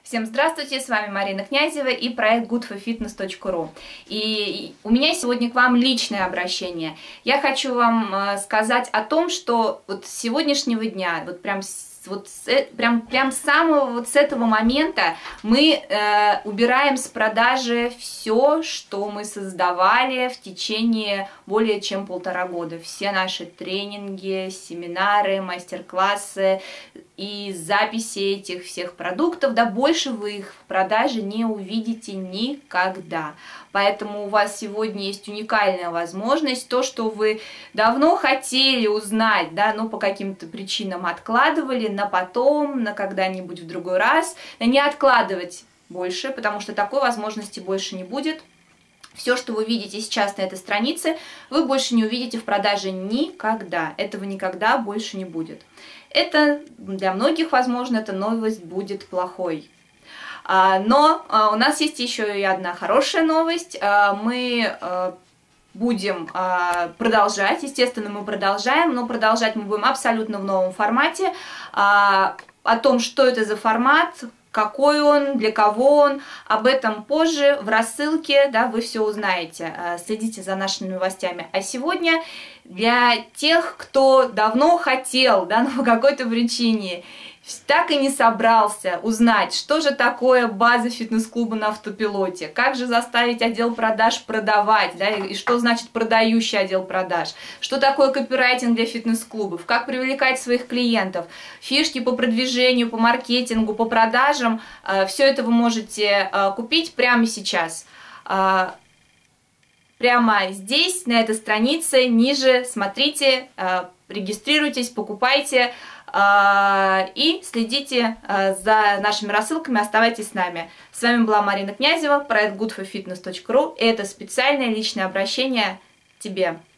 Всем здравствуйте, с вами Марина Князева и проект goodforfitness.ru. И у меня сегодня к вам личное обращение. Я хочу вам сказать о том, что вот с сегодняшнего дня, вот прям с самого вот с этого момента мы убираем с продажи все, что мы создавали в течение более чем 1,5 года. Все наши тренинги, семинары, мастер-классы и записи этих всех продуктов, да, больше вы их в продаже не увидите никогда. Поэтому у вас сегодня есть уникальная возможность, то, что вы давно хотели узнать, да, но по каким-то причинам откладывали на потом, на когда-нибудь в другой раз, не откладывать больше, потому что такой возможности больше не будет. Все, что вы видите сейчас на этой странице, вы больше не увидите в продаже никогда. Этого никогда больше не будет. Это для многих, возможно, эта новость будет плохой. Но у нас есть еще и одна хорошая новость. Мы будем продолжать, естественно, мы продолжаем, но продолжать мы будем абсолютно в новом формате. О том, что это за формат, какой он, для кого он, об этом позже в рассылке, да, вы все узнаете. Следите за нашими новостями. А сегодня для тех, кто давно хотел, да, но по какой-то причине так и не собрался узнать, что же такое база фитнес-клуба на автопилоте, как же заставить отдел продаж продавать, да, и что значит продающий отдел продаж, что такое копирайтинг для фитнес-клубов, как привлекать своих клиентов, фишки по продвижению, по маркетингу, по продажам, все это вы можете купить прямо сейчас. Прямо здесь, на этой странице, ниже, смотрите, регистрируйтесь, покупайте и следите за нашими рассылками, оставайтесь с нами. С вами была Марина Князева, проект goodforfitness.ru, и это специальное личное обращение тебе.